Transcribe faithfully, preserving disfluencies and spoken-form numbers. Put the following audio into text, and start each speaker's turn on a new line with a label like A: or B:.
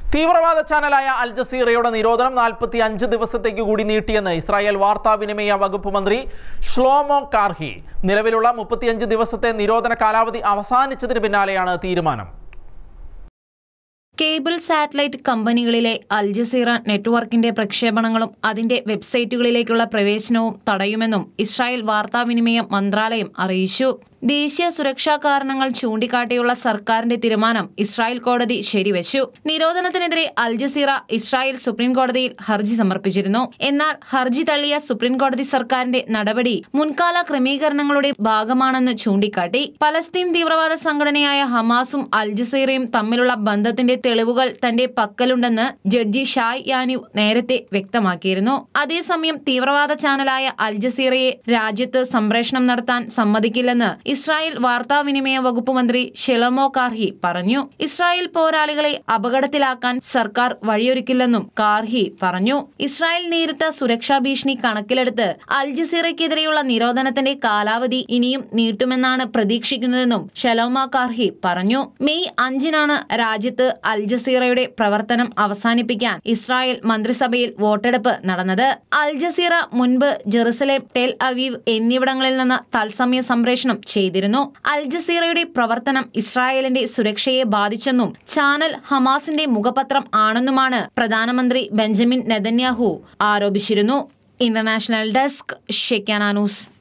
A: തീവ്രവാദ ചാനലായ അൽജസീറയുടെ നിരോധനം നാൽപ്പത്തി അഞ്ച് ദിവസത്തേക്ക് കൂടി നീട്ടിയെന്ന് ഇസ്രായേൽ വാർത്താവിനിമയ വകുപ്പ് മന്ത്രി ഷ്ലോമോ കാർഹി. നിലവിലുള്ള മുപ്പത്തിയഞ്ച് ദിവസത്തെ നിരോധന കാലാവധി അവസാനിച്ചതിന് പിന്നാലെയാണ് തീരുമാനം.
B: കേബിൾ സാറ്റലൈറ്റ് കമ്പനികളിലെ അൽജസീറ നെറ്റ്വർക്കിന്റെ പ്രക്ഷേപണങ്ങളും അതിന്റെ വെബ്സൈറ്റുകളിലേക്കുള്ള പ്രവേശനവും തടയുമെന്നും ഇസ്രായേൽ വാർത്താവിനിമയ മന്ത്രാലയം അറിയിച്ചു. ദേശീയ സുരക്ഷാ കാരണങ്ങൾ ചൂണ്ടിക്കാട്ടിയുള്ള സർക്കാരിന്റെ തീരുമാനം ഇസ്രായേൽ കോടതി ശരിവച്ചു. നിരോധനത്തിനെതിരെ അൽജസീറ ഇസ്രായേൽ സുപ്രീം കോടതിയിൽ ഹർജി സമർപ്പിച്ചിരുന്നു. എന്നാൽ ഹർജി തള്ളിയ സുപ്രീം കോടതി സർക്കാരിന്റെ നടപടി മുൻകാല ക്രമീകരണങ്ങളുടെ ഭാഗമാണെന്ന് ചൂണ്ടിക്കാട്ടി. പലസ്തീൻ തീവ്രവാദ സംഘടനയായ ഹമാസും അൽജസീറയും തമ്മിലുള്ള ബന്ധത്തിന്റെ തെളിവുകൾ തന്റെ പക്കലുണ്ടെന്ന് ജഡ്ജി ഷായ് യാനു നേരത്തെ വ്യക്തമാക്കിയിരുന്നു. അതേസമയം തീവ്രവാദ ചാനലായ അൽജസീറയെ രാജ്യത്ത് സംപ്രേഷണം നടത്താൻ സമ്മതിക്കില്ലെന്ന് ഇസ്രായേൽ വാർത്താവിനിമയ വകുപ്പ് മന്ത്രി ഷ്ലോമോ കാർഹി പറഞ്ഞു. ഇസ്രായേൽ പോരാളികളെ അപകടത്തിലാക്കാൻ സർക്കാർ വഴിയൊരുക്കില്ലെന്നും കാർഹി പറഞ്ഞു. ഇസ്രായേൽ നേരിട്ട സുരക്ഷാ ഭീഷണി കണക്കിലെടുത്ത് അൽജസീറയ്ക്കെതിരെയുള്ള നിരോധനത്തിന്റെ കാലാവധി ഇനിയും നീട്ടുമെന്നാണ് പ്രതീക്ഷിക്കുന്നതെന്നും ഷ്ലോമോ കാർഹി പറഞ്ഞു. മെയ് അഞ്ചിനാണ് രാജ്യത്ത് അൽജസീറയുടെ പ്രവർത്തനം അവസാനിപ്പിക്കാൻ ഇസ്രായേൽ മന്ത്രിസഭയിൽ വോട്ടെടുപ്പ് നടന്നത്. അൽജസീറ മുൻപ് ജെറുസലേം, ടെൽ അവീവ് എന്നിവിടങ്ങളിൽ നിന്ന് തത്സമയ സംപ്രേഷണം ചെയ്തിരുന്നു. അൽജസീറയുടെ പ്രവർത്തനം ഇസ്രായേലിന്റെ സുരക്ഷയെ ബാധിച്ചെന്നും ചാനൽ ഹമാസിന്റെ മുഖപത്രം ആണെന്നുമാണ് പ്രധാനമന്ത്രി ബെഞ്ചമിൻ നെതന്യാഹു ആരോപിച്ചിരുന്നു. International desk, Shekinah news.